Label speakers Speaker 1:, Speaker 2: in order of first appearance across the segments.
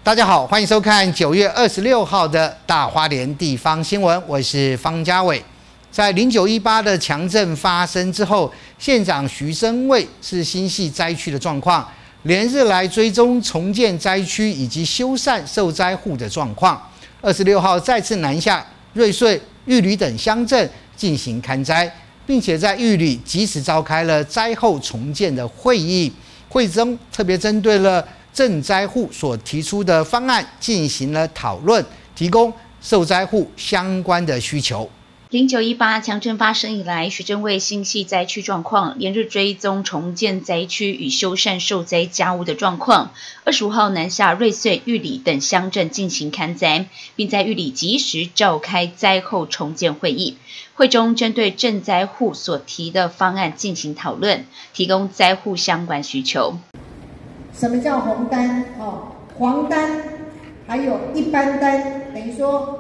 Speaker 1: 大家好，欢迎收看9月26号的大花莲地方新闻，我是方家伟。在0918的强震发生之后，县长徐榛蔚是心系灾区的状况，连日来追踪重建灾区以及修缮受灾户的状况。26号再次南下瑞穗、玉里等乡镇进行勘灾，并且在玉里及时召开了灾后重建的会议，会中特别针对了赈灾户所提出的方案进行了讨论，提供受灾户相关的需求。
Speaker 2: 0918强震发生以来，徐榛蔚心系灾区状况，连日追踪重建灾区与修缮受灾家屋的状况。25号南下瑞穗、玉里等乡镇进行勘灾，并在玉里及时召开灾后重建会议。会中针对赈灾户所提的方案进行讨论，提供灾户相关需求。
Speaker 3: 什么叫红单？黄单，还有一般单，等于说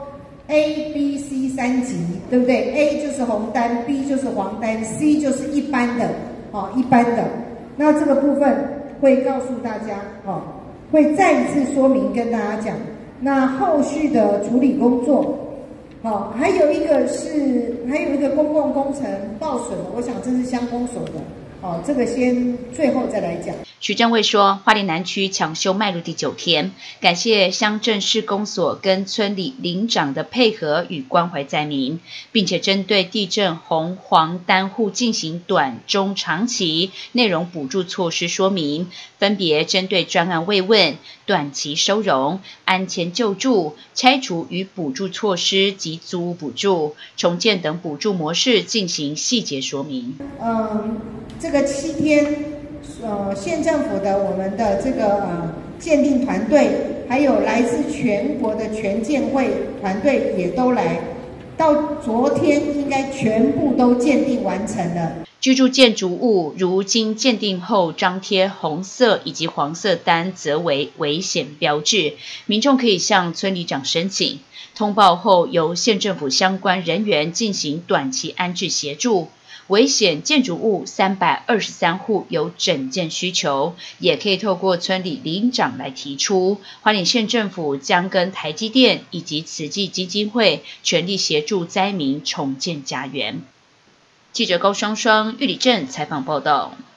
Speaker 3: A、B、C 三级，对不对 ？A 就是红单 ，B 就是黄单 ，C 就是一般的，一般的。那这个部分会告诉大家，会再一次说明跟大家讲。那后续的处理工作，还有一个公共工程报损的，我想这是乡公所的。这个先最后再来讲。
Speaker 2: 徐榛蔚说，花莲南区抢修迈入第9天，感谢乡镇市公所跟村里邻长的配合与关怀灾民，并且针对地震红黄单户进行短、中、长期内容补助措施说明，分别针对专案慰问、短期收容、安迁救助、拆除与补助措施及租屋补助、重建等补助模式进行细节说明。
Speaker 3: 这个7天，县政府的我们的这个鉴定团队，还有来自全国的全鉴会团队也都来，到昨天应该全部都鉴定完成了。
Speaker 2: 居住建筑物如经鉴定后张贴红色以及黄色单，则为危险标志，民众可以向村里长申请，通报后由县政府相关人员进行短期安置协助。危险建筑物323户有整建需求，也可以透过村里邻长来提出。花莲县政府将跟台积电以及慈济基金会全力协助灾民重建家园。记者高双双玉里镇采访报道。